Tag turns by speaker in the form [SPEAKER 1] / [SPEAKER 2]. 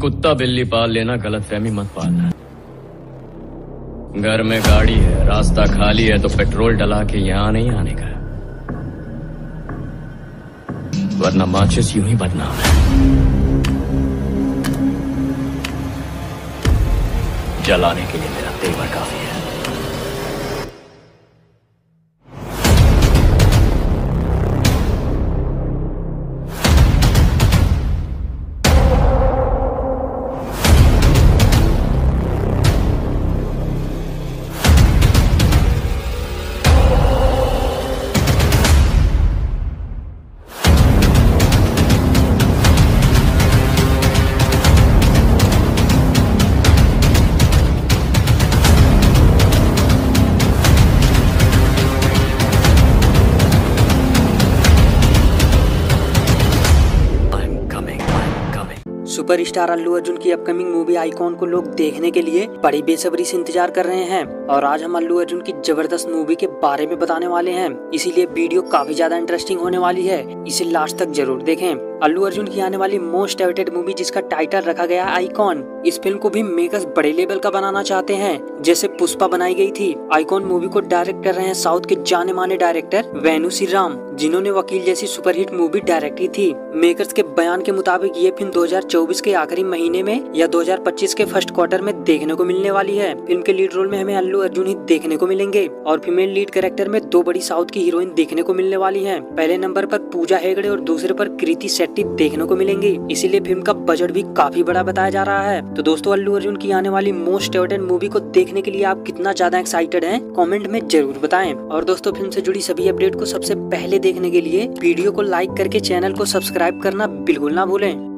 [SPEAKER 1] कुत्ता बिल्ली पाल लेना, गलतफहमी मत पालना। घर में गाड़ी है, रास्ता खाली है तो पेट्रोल डला के यहाँ नहीं आने का, वरना माचिस यूं ही बदनाम है। जलाने के लिए मेरा तेवर काफी है।
[SPEAKER 2] सुपरस्टार अल्लू अर्जुन की अपकमिंग मूवी आइकॉन को लोग देखने के लिए बड़ी बेसब्री से इंतजार कर रहे हैं और आज हम अल्लू अर्जुन की जबरदस्त मूवी के बारे में बताने वाले हैं। इसीलिए वीडियो काफी ज्यादा इंटरेस्टिंग होने वाली है, इसे लास्ट तक जरूर देखें। अल्लू अर्जुन की आने वाली मोस्ट अवेटेड मूवी जिसका टाइटल रखा गया आइकॉन, इस फिल्म को भी मेकर्स बड़े लेवल का बनाना चाहते हैं, जैसे पुष्पा बनाई गई थी। आइकॉन मूवी को डायरेक्ट कर रहे हैं साउथ के जाने माने डायरेक्टर वेणु श्रीराम, जिन्होंने वकील जैसी सुपरहिट मूवी डायरेक्ट की थी। मेकर्स के बयान के मुताबिक ये फिल्म 2024 के आखिरी महीने में या 2025 के फर्स्ट क्वार्टर में देखने को मिलने वाली है। फिल्म के लीड रोल में हमें अल्लू अर्जुन ही देखने को मिलेंगे और फीमेल लीड कैरेक्टर में दो बड़ी साउथ की हीरोइन देखने को मिलने वाली है। पहले नंबर पर पूजा हेगड़े और दूसरे पर कृति शेट्टी देखने को मिलेंगे। इसीलिए फिल्म का बजट भी काफी बड़ा बताया जा रहा है। तो दोस्तों, अल्लू अर्जुन की आने वाली मोस्ट अवेटेड मूवी को देखने के लिए आप कितना ज्यादा एक्साइटेड हैं, कमेंट में जरूर बताएं। और दोस्तों, फिल्म से जुड़ी सभी अपडेट को सबसे पहले देखने के लिए वीडियो को लाइक करके चैनल को सब्सक्राइब करना बिल्कुल ना भूलें।